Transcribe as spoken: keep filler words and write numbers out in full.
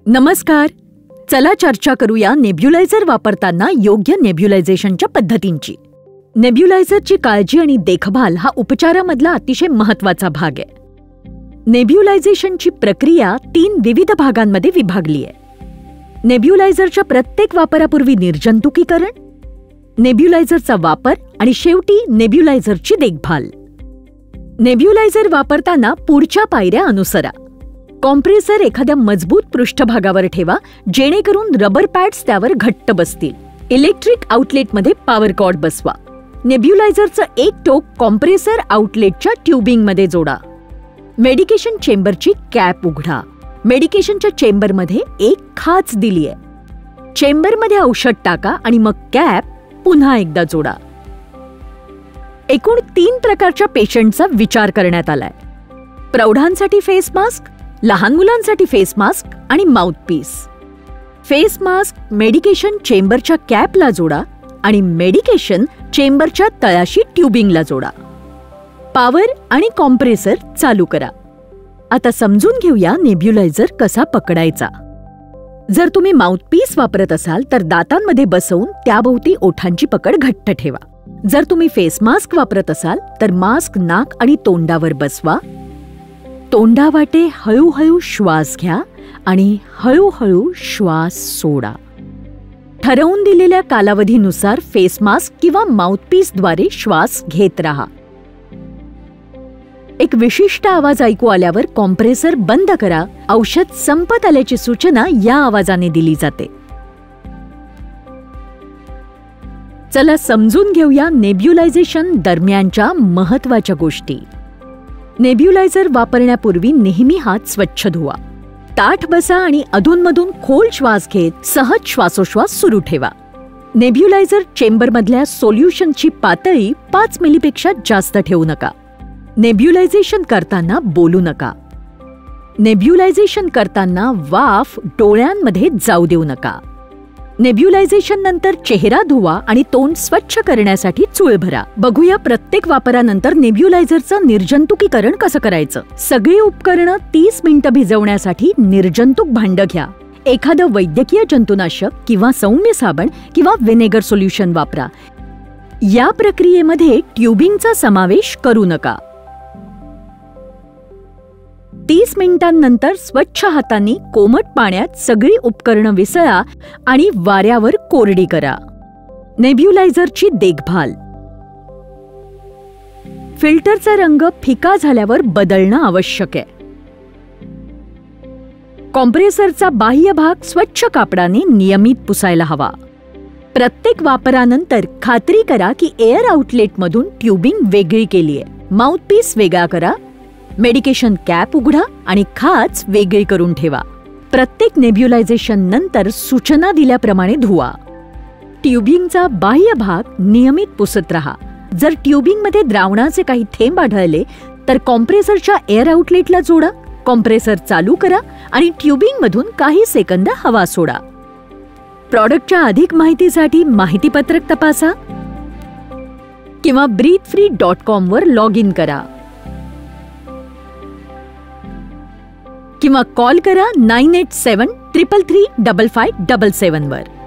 नमस्कार. चला चर्चा करूया नेब्युलायझर वापरताना योग्य नेब्युलायझेशनच्या पद्धतींची. नेब्युलायझरची काळजी आणि देखभाल हा उपचारामधला अतिशय महत्त्वाचा भाग आहे. नेब्युलायझेशनची प्रक्रिया तीन विविध भागांमध्ये विभागली आहे. नेब्युलायझरच्या प्रत्येक वापरापूर्वी निर्जंतुकीकरण, नेब्युलायझरचा वापर आणि शेवटी नेब्युलायझरची देखभाल. नेब्युलायझर वापरताना पुढच्या पायऱ्या अनुसरा. कॉम्प्रेसर एखाद्या मजबूत पृष्ठभागावर ठेवा जेणेकरून रबर पॅड्स त्यावर घट्ट बसतील. इलेक्ट्रिक आउटलेटमध्ये पॉवर कॉर्ड बसवा. नेब्युलायझरचं एक टोक कॉम्प्रेसर आउटलेटच्या ट्यूबिंगमध्ये जोडा. मेडिकेशन चेंबरची कॅप उघडा. मेडिकेशनच्या चेंबरमध्ये एक खाच दिली आहे. चेंबरमध्ये औषध टाका आणि मग कॅप पुन्हा एकदा जोडा. एकूण तीन प्रकारच्या पेशंटचा विचार करण्यात आलाय. प्रौढांसाठी फेस मास्क, लहान मुलांसाठी फेस मास्क आणि माउथपीस. फेस मास्क मेडिकेशन चेंबरच्या कॅपला जोडा आणि मेडिकेशन चेंबरच्या तळाशी ट्यूबिंगला जोडा. पॉवर आणि कॉम्प्रेसर चालू करा. आता समजून घेऊया नेब्युलायझर कसा पकडायचा. जर तुम्ही माउथपीस वापरत असाल तर दातांमध्ये बसवून त्याभोवती ओठांची पकड घट्ट ठेवा. जर तुम्ही फेस मास्क वापरत असाल तर मास्क नाक आणि तोंडावर बसवा. तोंडावाटे हळूहळू श्वास घ्या आणि हळूहळू श्वास सोडा. ठरवून दिलेल्या कालावधीनुसार फेस मास्क किंवा माउथपीसद्वारे श्वास घेत राहा. एक विशिष्ट आवाज ऐकू आल्यावर कॉम्प्रेसर बंद करा. औषध संपत आल्याची सूचना या आवाजाने दिली जाते. चला समजून घेऊया नेब्युलायझेशन दरम्यानच्या महत्त्वाच्या गोष्टी. नेब्युलायझर वापरण्यापूर्वी नेहमी हात स्वच्छ धुवा. ताठ बसा आणि अधूनमधून खोल श्वास घेत सहज श्वासोश्वास सुरू ठेवा. नेब्युलायझर चेंबरमधल्या सोल्युशनची पातळी पाच मिलीपेक्षा जास्त ठेवू नका. नेब्युलायझेशन करताना बोलू नका. नेब्युलायझेशन करताना वाफ डोळ्यांमध्ये जाऊ देऊ नका. नेब्युलायझेशन नंतर चेहरा धुवा आणि तोंड स्वच्छ करण्यासाठी चूळ भरा. बघूया प्रत्येक वापरानंतर नेब्युलायझरचं निर्जंतुकीकरण कसं करायचं. सगळी उपकरणं तीस मिनिटं भिजवण्यासाठी निर्जंतुक भांडं घ्या. एखादं वैद्यकीय जंतुनाशक किंवा सौम्य साबण किंवा व्हिनेगर सोल्युशन वापरा. या प्रक्रियेमध्ये ट्यूबिंगचा समावेश करू नका. तीस मिनिटांनंतर स्वच्छ हातांनी कोमट पाण्यात सगळी उपकरणं विसळा आणि वाऱ्यावर कोरडी करा. नेब्युलायझरची देखभाल. फिल्टरचा रंग फिका झाल्यावर बदलणं आवश्यक आहे. कॉम्प्रेसरचा बाह्य भाग स्वच्छ कापडाने नियमित पुसायला हवा. प्रत्येक वापरानंतर खात्री करा की एअर आउटलेटमधून ट्यूबिंग वेगळी केली आहे. माउथपीस वेगळा करा. मेडिकेशन कॅप उघडा आणि खाच वेगळी करून ठेवा. प्रत्येक नेब्युलायझेशन नंतर सूचना दिल्याप्रमाणे धुवा. ट्यूबिंगचा बाह्य भाग नियमित पुसत राहा. जर ट्यूबिंगमध्ये द्रावणाचे काही थेंब आढळले तर कॉम्प्रेसरच्या एअर आउटलेटला जोडा. कॉम्प्रेसर चालू करा आणि ट्यूबिंगमधून काही सेकंद हवा सोडा. प्रॉडक्टच्या अधिक माहितीसाठी माहितीपत्रक तपासा किंवा ब्रीथ फ्री डॉट कॉम वर लॉग इन करा किंवा कॉल करा nine eight seven triple three double five double seven वर.